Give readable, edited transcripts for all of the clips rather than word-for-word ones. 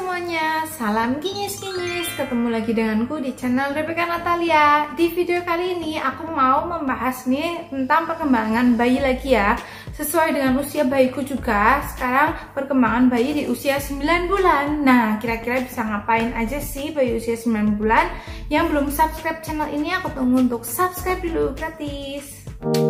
semuanya, salam kinyis-kinyis. Ketemu lagi denganku di channel Rebecca Natalia. Di video kali ini aku mau membahas nih tentang perkembangan bayi lagi ya. Sesuai dengan usia bayiku juga. Sekarang perkembangan bayi di usia 9 bulan. Nah, kira-kira bisa ngapain aja sih bayi usia 9 bulan? Yang belum subscribe channel ini, aku tunggu untuk subscribe dulu, gratis.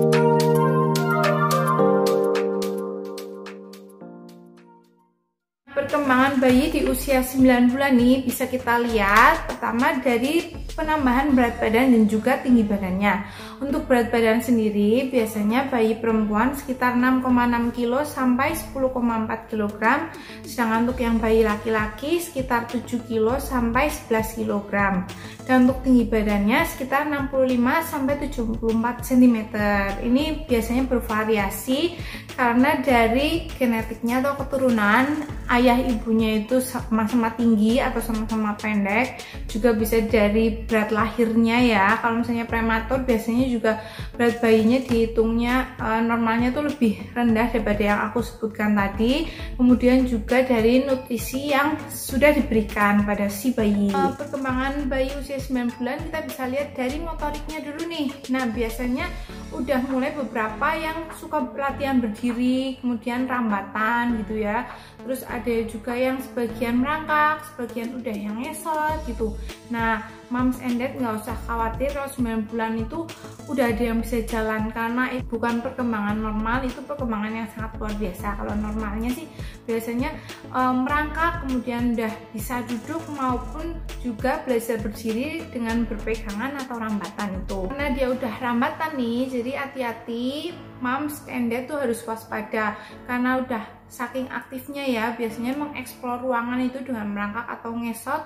Perkembangan bayi di usia 9 bulan nih bisa kita lihat pertama dari penambahan berat badan dan juga tinggi badannya. Untuk berat badan sendiri biasanya bayi perempuan sekitar 6,6 kg sampai 10,4 kg, sedangkan untuk yang bayi laki-laki sekitar 7 kg sampai 11 kg. Dan untuk tinggi badannya sekitar 65 sampai 74 cm. Ini biasanya bervariasi karena dari genetiknya atau keturunan ayah ibunya itu sama-sama tinggi atau sama-sama pendek, juga bisa dari berat lahirnya ya. Kalau misalnya prematur biasanya juga berat bayinya dihitungnya normalnya tuh lebih rendah daripada yang aku sebutkan tadi. Kemudian juga dari nutrisi yang sudah diberikan pada si bayi. Perkembangan bayi usia 9 bulan kita bisa lihat dari motoriknya dulu nih. Nah, biasanya udah mulai beberapa yang suka latihan berdiri, kemudian rambatan gitu ya. Terus ada juga yang sebagian merangkak, sebagian udah yang ngesot gitu. Nah, moms and dad nggak usah khawatir kalau 9 bulan itu udah ada yang bisa jalan, karena itu bukan perkembangan normal, itu perkembangan yang sangat luar biasa. Kalau normalnya sih biasanya merangkak, kemudian udah bisa duduk maupun juga belajar berdiri dengan berpegangan atau rambatan itu. Karena dia udah rambatan nih, jadi hati-hati, moms and dad tuh harus waspada karena udah saking aktifnya ya, biasanya mengeksplor ruangan itu dengan merangkak atau ngesot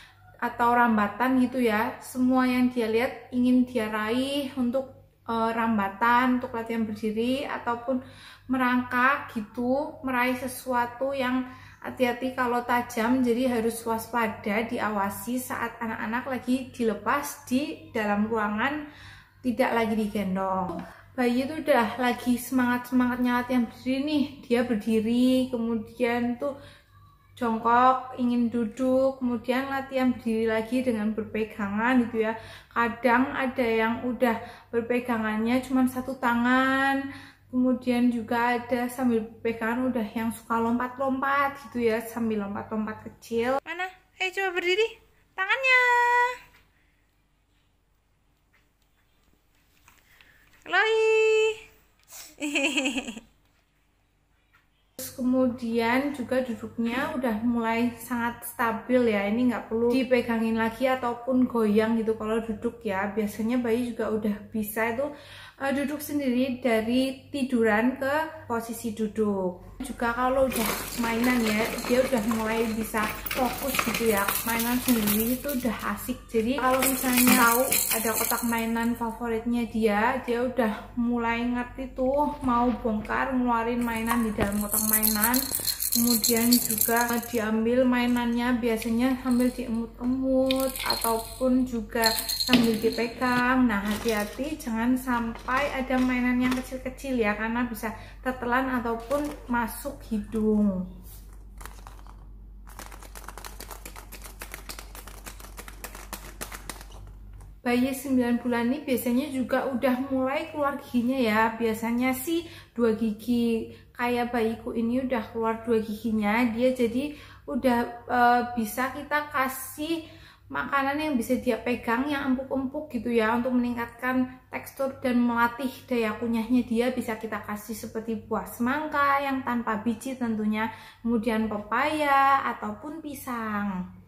atau rambatan gitu ya. Semua yang dia lihat ingin dia raih untuk rambatan, untuk latihan berdiri ataupun merangkak gitu, meraih sesuatu yang hati-hati kalau tajam, jadi harus waspada, diawasi saat anak-anak lagi dilepas di dalam ruangan, tidak lagi digendong. Bayi itu udah lagi semangat-semangatnya latihan berdiri nih, dia berdiri, kemudian tuh jongkok, ingin duduk, kemudian latihan berdiri lagi dengan berpegangan gitu ya. Kadang ada yang udah berpegangannya cuma satu tangan, kemudian juga ada sambil berpegangan udah yang suka lompat-lompat gitu ya, sambil lompat-lompat kecil. Mana? Coba berdiri, tangannya. Kemudian juga duduknya udah mulai sangat stabil ya, ini nggak perlu dipegangin lagi ataupun goyang gitu kalau duduk ya. Biasanya bayi juga udah bisa itu duduk sendiri dari tiduran ke posisi duduk. Juga kalau udah mainan ya, dia udah mulai bisa fokus gitu ya, mainan sendiri itu udah asik. Jadi kalau misalnya tahu ada kotak mainan favoritnya dia udah mulai ngerti tuh mau bongkar ngeluarin mainan di dalam kotak mainan. Kemudian juga diambil mainannya biasanya sambil diemut-emut ataupun juga sambil dipegang. Nah, hati-hati jangan sampai ada mainan yang kecil-kecil ya, karena bisa tertelan ataupun masuk hidung. Bayi 9 bulan ini biasanya juga udah mulai keluar giginya ya. Biasanya sih 2 gigi. Kayak bayiku ini udah keluar 2 giginya. Dia jadi udah bisa kita kasih makanan yang bisa dia pegang, yang empuk-empuk gitu ya, untuk meningkatkan tekstur dan melatih daya kunyahnya. Dia bisa kita kasih seperti buah semangka yang tanpa biji tentunya, kemudian pepaya ataupun pisang.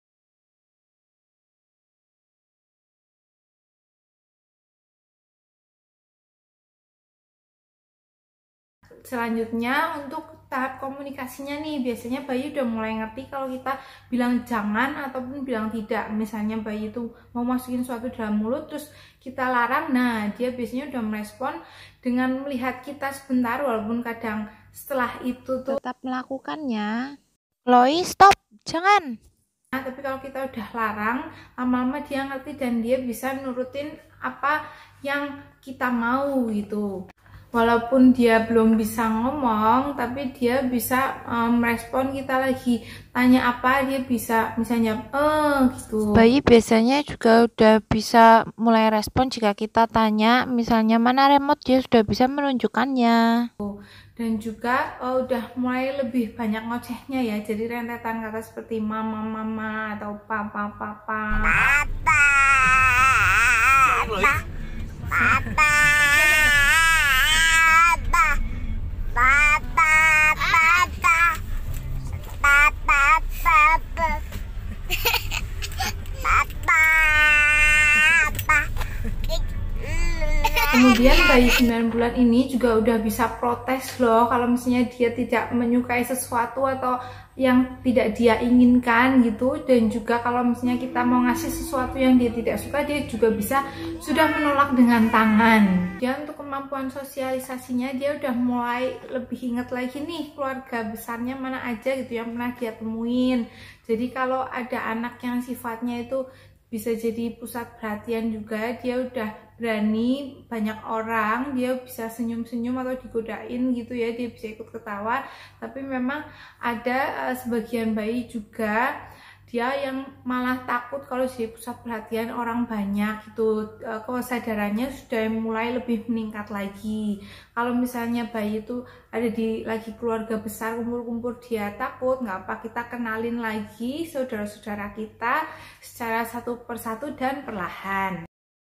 Selanjutnya untuk tahap komunikasinya nih, biasanya bayi udah mulai ngerti kalau kita bilang jangan ataupun bilang tidak. Misalnya bayi itu mau masukin sesuatu dalam mulut terus kita larang, nah dia biasanya udah merespon dengan melihat kita sebentar, walaupun kadang setelah itu tuh tetap melakukannya. Chloe, stop, jangan. Nah, tapi kalau kita udah larang, lama-lama dia ngerti dan dia bisa nurutin apa yang kita mau gitu. walaupun dia belum bisa ngomong, tapi dia bisa merespon kita lagi tanya apa, dia bisa misalnya gitu. Bayi biasanya juga udah bisa mulai respon jika kita tanya, misalnya mana remote, dia sudah bisa menunjukkannya. Dan juga udah mulai lebih banyak ngocehnya ya, jadi rentetan kata seperti mama mama atau papa papa. Papa. Papa. Papa. Kemudian bayi 9 bulan ini juga udah bisa protes loh kalau misalnya dia tidak menyukai sesuatu atau yang tidak dia inginkan gitu. Dan juga kalau misalnya kita mau ngasih sesuatu yang dia tidak suka, dia juga bisa sudah menolak dengan tangan. Dia untuk kemampuan sosialisasinya dia udah mulai lebih ingat lagi nih keluarga besarnya mana aja gitu yang pernah dia temuin. Jadi kalau ada anak yang sifatnya itu bisa jadi pusat perhatian juga, dia udah berani banyak orang, dia bisa senyum-senyum atau digodain gitu ya, dia bisa ikut ketawa. Tapi memang ada sebagian bayi juga dia yang malah takut kalau jadi pusat perhatian orang banyak gitu. Kesadarannya sudah mulai lebih meningkat lagi. Kalau misalnya bayi itu ada di lagi keluarga besar kumpul-kumpul, dia takut, nggak apa, kita kenalin lagi saudara-saudara kita secara satu persatu dan perlahan.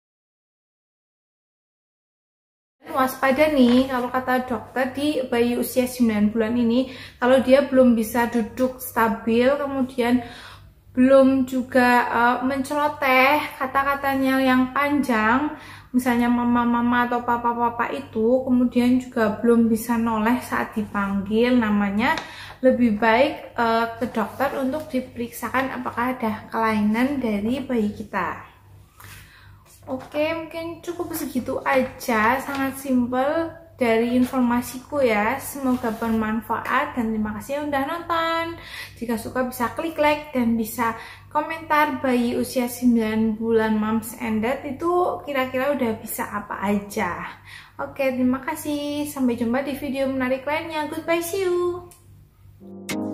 Waspada nih kalau kata dokter di bayi usia 9 bulan ini, kalau dia belum bisa duduk stabil, kemudian belum juga menceloteh kata-katanya yang panjang, misalnya mama-mama atau papa-papa itu, kemudian juga belum bisa noleh saat dipanggil namanya, lebih baik ke dokter untuk diperiksakan apakah ada kelainan dari bayi kita. Oke, mungkin cukup segitu aja, sangat simpel dari informasiku ya. Semoga bermanfaat dan terima kasih yang udah nonton. Jika suka bisa klik like dan bisa komentar bayi usia 9 bulan moms and dad itu kira-kira udah bisa apa aja. Oke, terima kasih. Sampai jumpa di video menarik lainnya. Goodbye, see you.